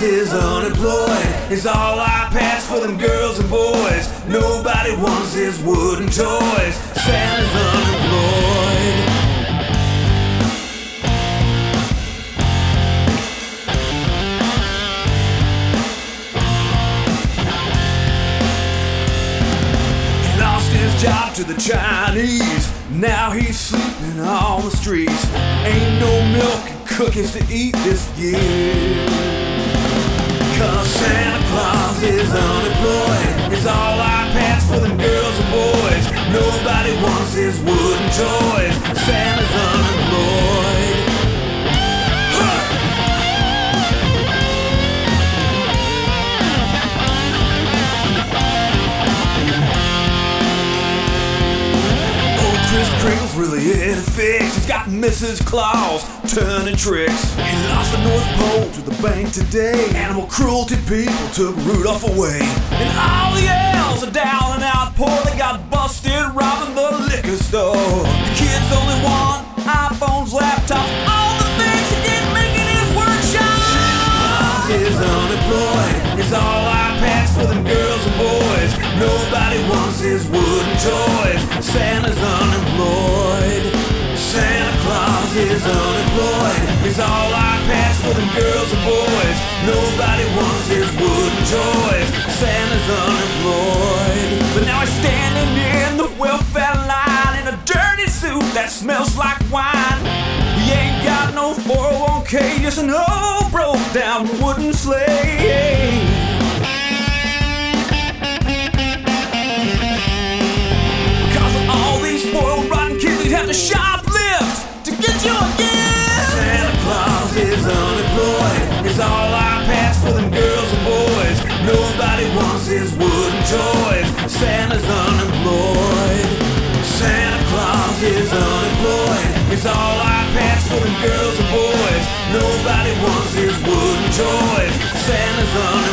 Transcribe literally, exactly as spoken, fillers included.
is unemployed. It's all iPads for them girls and boys. Nobody wants his wooden toys. Santa's unemployed. His job to the Chinese. Now he's sleeping on the streets. Ain't no milk and cookies to eat this year. Cause Santa Claus is unemployed. It's all iPads for them girls and boys. Nobody wants his wooden toys. Santa's unemployed. Kringle's really in a fix. He's got Missus Claus turning tricks. He lost the North Pole to the bank today. Animal cruelty people took Rudolph away. And all the elves are down and out poor. They got busted robbing the liquor store. The kids only want iPhones, laptops, all the things he didn't make in his workshop. Claus is unemployed. It's all iPads for them girls and boys. Nobody wants his wooden toys. Santa's unemployed. Santa Claus is unemployed. It's all iPads for them girls and boys. Nobody wants his wooden toys. Santa's unemployed. But now he's standing in the welfare line in a dirty suit that smells like wine. He ain't got no four oh one K, just an old broke down wooden sleigh. To shoplift to get you a gift. Santa Claus is unemployed. It's all iPads for them girls and boys. Nobody wants his wooden toys. Santa's unemployed. Santa Claus is unemployed. It's all iPads for them girls and boys. Nobody wants his wooden toys. Santa's unemployed.